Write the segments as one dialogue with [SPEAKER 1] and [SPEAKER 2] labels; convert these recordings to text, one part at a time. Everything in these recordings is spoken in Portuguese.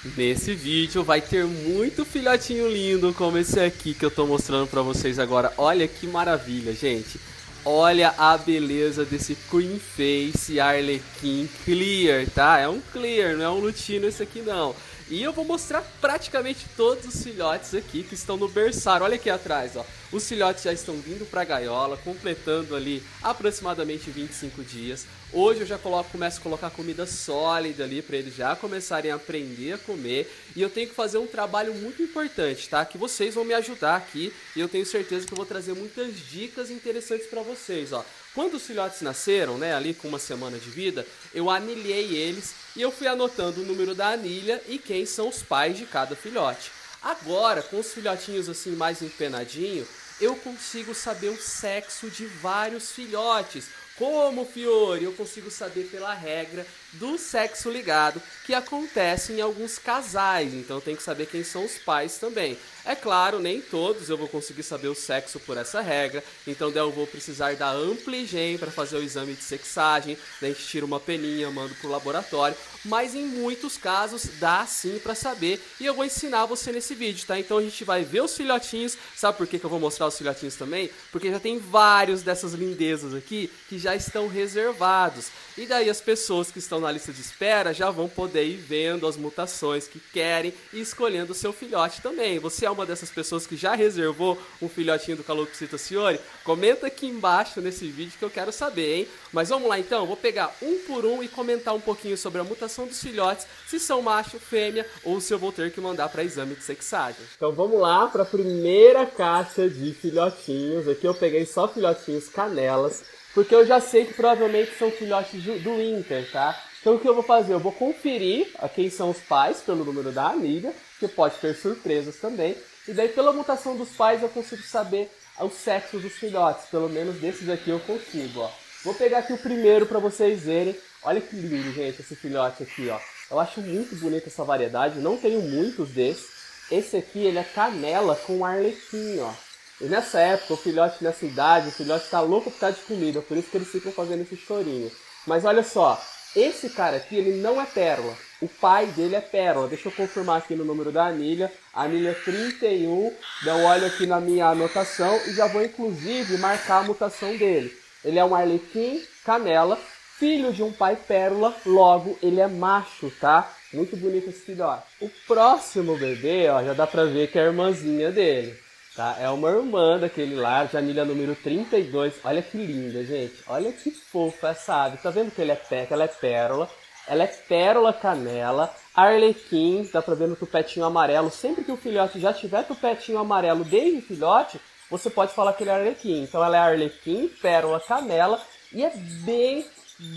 [SPEAKER 1] Nesse vídeo vai ter muito filhotinho lindo como esse aqui que eu tô mostrando pra vocês agora. Olha que maravilha, gente. Olha a beleza desse Cream Face Arlequim Clear, tá? É um Clear, não é um Lutino esse aqui não. E eu vou mostrar praticamente todos os filhotes aqui que estão no berçário. Olha aqui atrás, ó. Os filhotes já estão vindo para a gaiola, completando ali aproximadamente 25 dias. Hoje eu já começo a colocar comida sólida ali para eles já começarem a aprender a comer. E eu tenho que fazer um trabalho muito importante, tá? Que vocês vão me ajudar aqui e eu tenho certeza que eu vou trazer muitas dicas interessantes para vocês, ó. Quando os filhotes nasceram, né, ali com uma semana de vida, eu anilhei eles e eu fui anotando o número da anilha e quem são os pais de cada filhote. Agora, com os filhotinhos assim mais empenadinho, eu consigo saber o sexo de vários filhotes. Como, Fiore, eu consigo saber pela regra do sexo ligado que acontece em alguns casais, então eu tenho que saber quem são os pais também. É claro, nem todos eu vou conseguir saber o sexo por essa regra, então daí eu vou precisar da Ampligen para fazer o exame de sexagem, daí a gente tira uma peninha, manda pro laboratório, mas em muitos casos dá sim para saber e eu vou ensinar você nesse vídeo, tá? Então a gente vai ver os filhotinhos, sabe por que eu vou mostrar os filhotinhos também? Porque já tem vários dessas lindezas aqui que já estão reservados, e daí as pessoas que estão na lista de espera já vão poder ir vendo as mutações que querem e escolhendo o seu filhote também. Você é uma dessas pessoas que já reservou um filhotinho do Calopsita Fiore? Comenta aqui embaixo nesse vídeo que eu quero saber, hein? Mas vamos lá então, vou pegar um por um e comentar um pouquinho sobre a mutação dos filhotes, se são macho, fêmea ou se eu vou ter que mandar para exame de sexagem. Então vamos lá para a primeira caixa de filhotinhos. Aqui eu peguei só filhotinhos canelas, porque eu já sei que provavelmente são filhotes do Inter, tá? Então o que eu vou fazer? Eu vou conferir a quem são os pais pelo número da anilha, que pode ter surpresas também. E daí pela mutação dos pais eu consigo saber o sexo dos filhotes. Pelo menos desses aqui eu consigo, ó. Vou pegar aqui o primeiro para vocês verem. Olha que lindo, gente, esse filhote aqui, ó. Eu acho muito bonita essa variedade, não tenho muitos desses. Esse aqui, ele é canela com arlequim, ó. E nessa época, o filhote nessa idade, o filhote tá louco por causa de comida, por isso que eles ficam fazendo esse chorinho. Mas olha só, esse cara aqui, ele não é pérola. O pai dele é pérola. Deixa eu confirmar aqui no número da anilha. Anilha 31. Eu olho aqui na minha anotação e já vou inclusive marcar a mutação dele. Ele é um arlequim canela, filho de um pai pérola, logo ele é macho, tá? Muito bonito esse filhote. O próximo bebê, ó, já dá pra ver que é a irmãzinha dele. Tá? É uma irmã daquele lá, de anilha número 32. Olha que linda, gente. Olha que fofa essa ave. Tá vendo que ele que ela é pérola? Ela é pérola canela, arlequim, dá pra ver no tupetinho amarelo. Sempre que o filhote já tiver tupetinho amarelo desde o filhote, você pode falar que ele é arlequim. Então ela é arlequim, pérola canela e é bem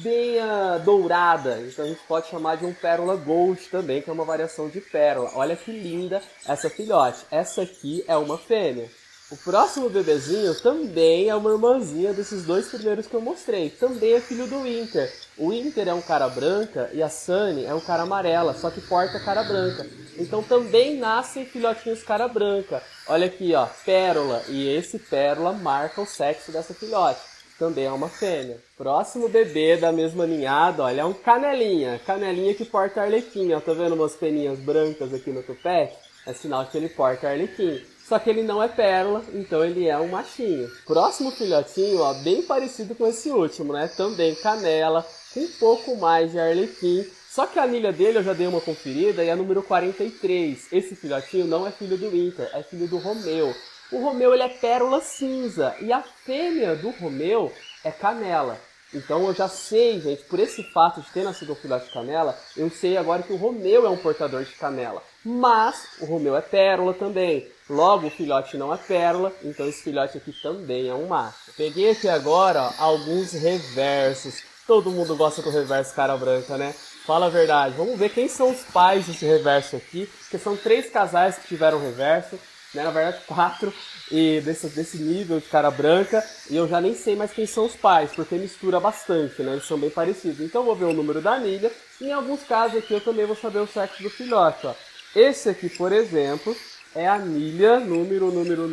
[SPEAKER 1] dourada, então a gente pode chamar de um pérola gold também, que é uma variação de pérola. Olha que linda essa filhote. Essa aqui é uma fêmea. O próximo bebezinho também é uma irmãzinha desses dois primeiros que eu mostrei. Também é filho do Inter. O Inter é um cara branca e a Sunny é um cara amarela, só que porta cara branca. Então também nascem filhotinhos cara branca. Olha aqui, ó, pérola. E esse pérola marca o sexo dessa filhote. Também é uma fêmea. Próximo bebê da mesma ninhada, olha, é um canelinha. Canelinha que porta arlequim, ó. Tá vendo umas peninhas brancas aqui no tupete? É sinal que ele porta arlequim. Só que ele não é pérola, então ele é um machinho. Próximo filhotinho, ó, bem parecido com esse último, né? Também canela, com um pouco mais de arlequim. Só que a anilha dele eu já dei uma conferida e é número 43. Esse filhotinho não é filho do Inter, é filho do Romeu. O Romeu, ele é pérola cinza e a fêmea do Romeu é canela. Então eu já sei, gente, por esse fato de ter nascido um filhote de canela, eu sei agora que o Romeu é um portador de canela. Mas o Romeu é pérola também. Logo, o filhote não é pérola, então esse filhote aqui também é um macho. Peguei aqui agora, ó, alguns reversos. Todo mundo gosta do reverso cara branca, né? Fala a verdade. Vamos ver quem são os pais desse reverso aqui, porque são 3 casais que tiveram reverso. Né? Na verdade 4, e desse nível de cara branca, e eu já nem sei mais quem são os pais, porque mistura bastante, né? Eles são bem parecidos. Então eu vou ver o número da anilha, e em alguns casos aqui eu também vou saber o sexo do filhote, ó. Esse aqui, por exemplo, é a anilha, número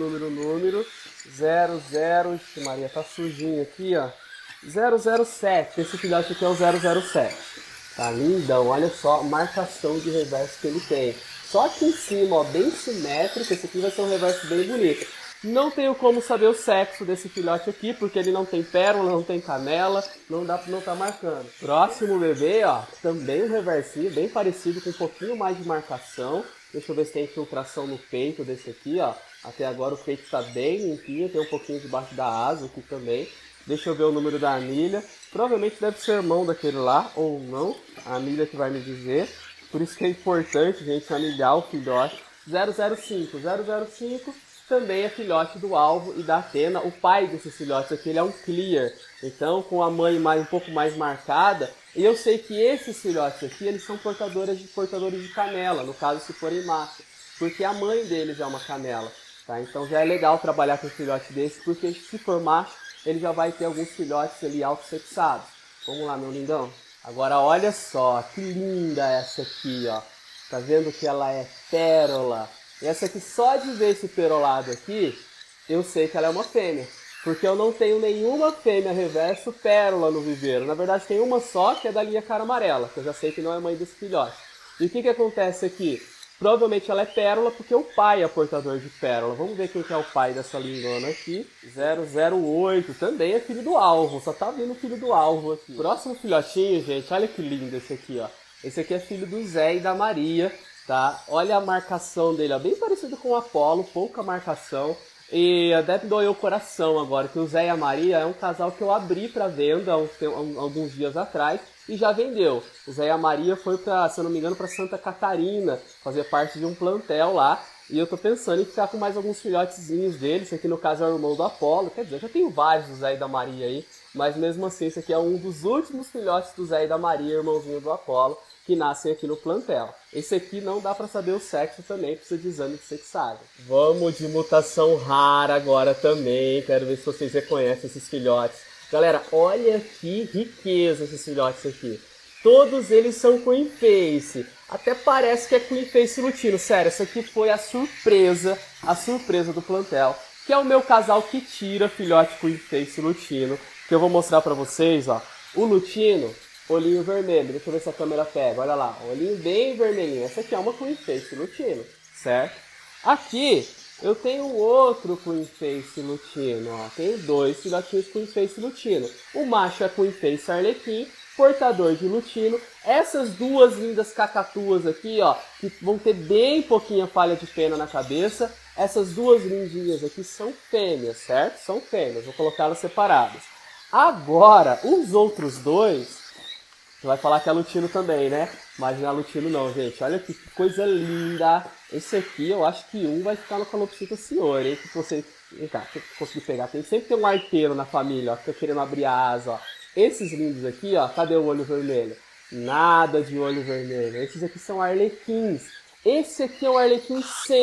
[SPEAKER 1] 00, ixi, Maria, tá sujinho aqui, ó. 007, esse filhote aqui é o 007. Tá lindão, olha só a marcação de reverso que ele tem. Só aqui em cima, ó, bem simétrico, esse aqui vai ser um reverso bem bonito. Não tenho como saber o sexo desse filhote aqui, porque ele não tem pérola, não tem canela, não tá marcando. Próximo bebê, ó, também um reversinho, bem parecido, com um pouquinho mais de marcação. Deixa eu ver se tem infiltração no peito desse aqui, ó. Até agora o peito tá bem limpinho, tem um pouquinho debaixo da asa aqui também. Deixa eu ver o número da anilha. Provavelmente deve ser irmão daquele lá, ou não. A anilha que vai me dizer. Por isso que é importante, gente, anilhar o filhote. 005. 005 também é filhote do alvo e da Atena. O pai desses filhotes aqui, ele é um clear. Então, com a mãe um pouco mais marcada. E eu sei que esses filhotes aqui, eles são portadores de canela, no caso se forem macho. Porque a mãe deles é uma canela. Tá? Então já é legal trabalhar com um filhote desse, porque se for macho, ele já vai ter alguns filhotes ali autossexados. Vamos lá, meu lindão. Agora olha só, que linda essa aqui, ó. Tá vendo que ela é pérola? E essa aqui, só de ver esse perolado aqui, eu sei que ela é uma fêmea. Porque eu não tenho nenhuma fêmea reverso pérola no viveiro. Na verdade tem uma só, que é da linha cara amarela, que eu já sei que não é mãe desse filhote. E o que acontece aqui? Provavelmente ela é pérola porque o pai é portador de pérola. Vamos ver quem que é o pai dessa lindona aqui. 008, também é filho do alvo. Só tá vindo o filho do alvo aqui. Próximo filhotinho, gente, olha que lindo esse aqui, ó. Esse aqui é filho do Zé e da Maria, tá? Olha a marcação dele, ó. Bem parecido com o Apolo, pouca marcação. E deve doer o coração agora, que o Zé e a Maria é um casal que eu abri para venda alguns dias atrás e já vendeu. O Zé e a Maria foi para, se eu não me engano, para Santa Catarina, fazer parte de um plantel lá. E eu tô pensando em ficar com mais alguns filhotezinhos deles. Esse aqui no caso é o irmão do Apolo, quer dizer, eu já tenho vários do Zé e da Maria aí. Mas mesmo assim, esse aqui é um dos últimos filhotes do Zé e da Maria, irmãozinho do Apolo, que nascem aqui no plantel. Esse aqui não dá para saber o sexo também, precisa de exame de sexagem. Vamos de mutação rara agora também, quero ver se vocês reconhecem esses filhotes. Galera, olha que riqueza esses filhotes aqui. Todos eles são Queen Face. Até parece que é Queen Face lutino. Sério, essa aqui foi a surpresa do plantel. Que é o meu casal que tira filhote Queen Face lutino. Que eu vou mostrar pra vocês, ó. O lutino, olhinho vermelho. Deixa eu ver se a câmera pega. Olha lá, olhinho bem vermelhinho. Essa aqui é uma Queen Face lutino, certo? Aqui eu tenho outro Queen Face lutino, ó. Tenho dois filhotinhos Queen Face lutino. O macho é Queen Face arlequim, portador de lutino. Essas duas lindas cacatuas aqui, ó, que vão ter bem pouquinha falha de pena na cabeça. Essas duas lindinhas aqui são fêmeas, certo? São fêmeas, vou colocá-las separadas. Agora, os outros dois, você vai falar que é lutino também, né? Mas não é lutino não, gente. Olha que coisa linda. Esse aqui, eu acho que um vai ficar no Calopsita Senhor, hein? Que você... Vem cá, deixa eu conseguir pegar. Sempre tem um arteiro na família, ó, que tá querendo abrir a asa, ó. Esses lindos aqui, ó, cadê o olho vermelho? Nada de olho vermelho. Esses aqui são arlequins. Esse aqui é um arlequim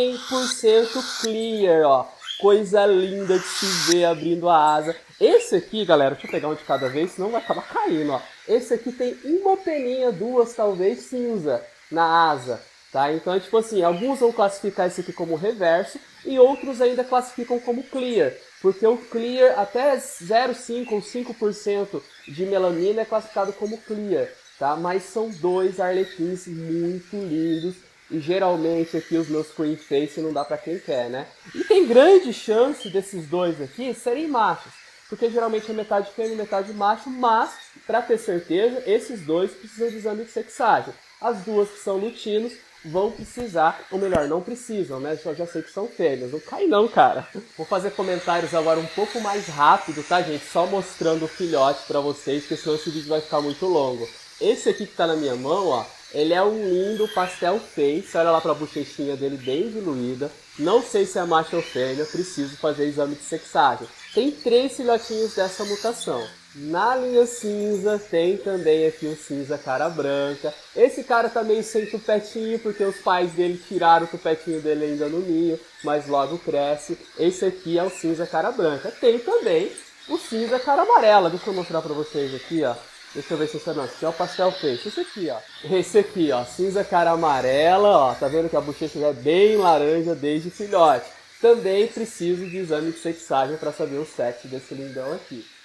[SPEAKER 1] 100% clear, ó. Coisa linda de se ver abrindo a asa. Esse aqui, galera, deixa eu pegar um de cada vez, senão vai acabar caindo, ó. Esse aqui tem uma peninha, duas talvez, cinza na asa, tá? Então, tipo assim, alguns vão classificar esse aqui como reverso e outros ainda classificam como clear. Porque o clear, até 0,5 ou 5% de melanina é classificado como clear, tá? Mas são dois arlequins muito lindos. E geralmente aqui os meus Queen Face não dá pra quem quer, né? E tem grande chance desses dois aqui serem machos. Porque geralmente é metade fêmea e metade macho. Mas, pra ter certeza, esses dois precisam de exame de sexagem. As duas que são lutinos vão precisar, ou melhor, não precisam, né? Eu já sei que são fêmeas. Não cai não, cara. Vou fazer comentários agora um pouco mais rápido, tá, gente? Só mostrando o filhote pra vocês, porque senão esse vídeo vai ficar muito longo. Esse aqui que tá na minha mão, ó, ele é um lindo pastel face. Olha lá pra bochechinha dele bem diluída. Não sei se é macho ou fêmea, preciso fazer exame de sexagem. Tem 3 filhotinhos dessa mutação. Na linha cinza tem também aqui o cinza cara branca. Esse cara tá meio sem tupetinho porque os pais dele tiraram o tupetinho dele ainda no ninho, mas logo cresce. Esse aqui é o cinza cara branca. Tem também o cinza cara amarela. Deixa eu mostrar pra vocês aqui, ó. Deixa eu ver se você não. Esse aqui é o pastel face. Esse aqui, ó. Esse aqui, ó. Cinza cara amarela, ó. Tá vendo que a bochecha já é bem laranja desde filhote. Também preciso de exame de sexagem para saber o sexo desse lindão aqui.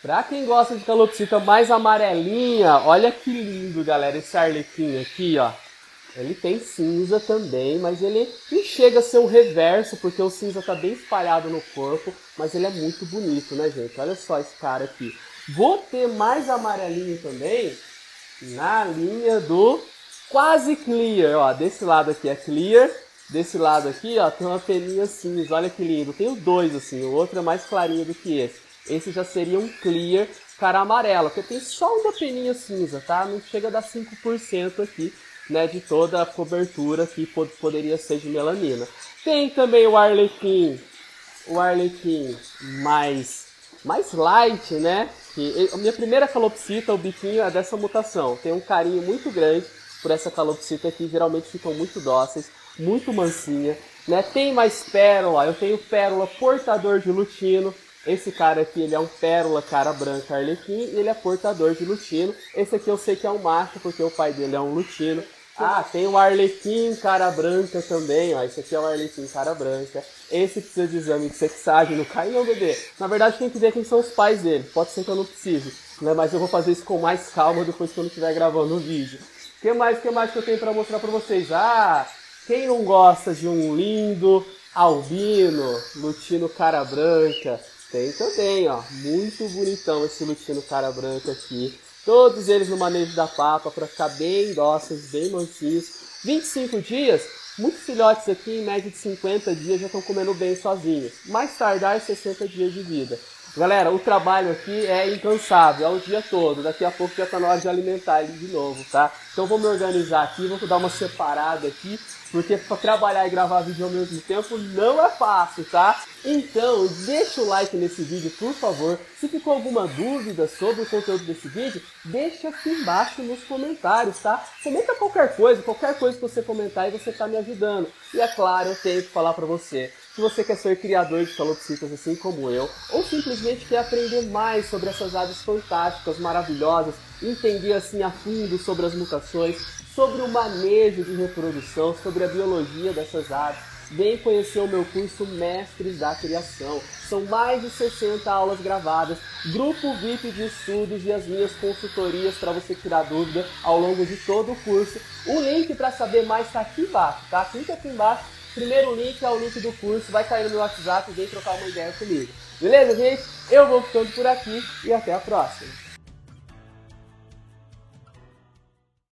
[SPEAKER 1] Pra quem gosta de calopsita mais amarelinha, olha que lindo, galera, esse arlequim aqui, ó. Ele tem cinza também, mas ele não chega a ser um reverso, porque o cinza tá bem espalhado no corpo, mas ele é muito bonito, né, gente? Olha só esse cara aqui. Vou ter mais amarelinho também na linha do quase clear, ó. Desse lado aqui é clear, desse lado aqui, ó, tem uma peninha cinza, olha que lindo. Tenho dois assim, o outro é mais clarinho do que esse. Esse já seria um clear cara amarela, porque tem só uma peninha cinza, tá? Não chega a dar 5% aqui, né, de toda a cobertura que poderia ser de melanina. Tem também o arlequim mais light, né? Que a minha primeira calopsita, o biquinho é dessa mutação. Tem um carinho muito grande por essa calopsita aqui, geralmente ficam muito dóceis, muito mansinha, né? Tem mais pérola, eu tenho pérola portador de lutino. Esse cara aqui, ele é um pérola cara branca arlequim e ele é portador de lutino. Esse aqui eu sei que é um macho, porque o pai dele é um lutino. Ah, tem o arlequim cara branca também, ó. Esse aqui é o arlequim cara branca. Esse precisa de exame de sexagem, não cai não, bebê. Na verdade tem que ver quem são os pais dele. Pode ser que eu não precise, né? Mas eu vou fazer isso com mais calma depois que eu não estiver gravando o vídeo. O que mais que eu tenho pra mostrar pra vocês? Ah, quem não gosta de um lindo albino, lutino cara branca? Tem também, ó. Muito bonitão esse lutino cara branca aqui. Todos eles no manejo da papa para ficar bem dóceis, bem mansinhos. 25 dias, muitos filhotes aqui em média de 50 dias já estão comendo bem sozinhos. Mais tardar 60 dias de vida. Galera, o trabalho aqui é incansável, é o dia todo. Daqui a pouco já está na hora de alimentar ele de novo, tá? Então vou me organizar aqui, vou dar uma separada aqui, porque para trabalhar e gravar vídeo ao mesmo tempo não é fácil, tá? Então, deixa o like nesse vídeo, por favor. Se ficou alguma dúvida sobre o conteúdo desse vídeo, deixa aqui embaixo nos comentários, tá? Comenta qualquer coisa que você comentar e você tá me ajudando. E é claro, eu tenho que falar pra você. Se você quer ser criador de calopsitas assim como eu, ou simplesmente quer aprender mais sobre essas aves fantásticas, maravilhosas, entender assim a fundo sobre as mutações, sobre o manejo de reprodução, sobre a biologia dessas aves, vem conhecer o meu curso Mestres da Criação. São mais de 60 aulas gravadas, grupo VIP de estudos e as minhas consultorias para você tirar dúvida ao longo de todo o curso. O link para saber mais está aqui embaixo, tá? Clica aqui embaixo. Primeiro link é o link do curso, vai cair no meu WhatsApp e vem trocar uma ideia comigo. Beleza, gente? Eu vou ficando por aqui e até a próxima.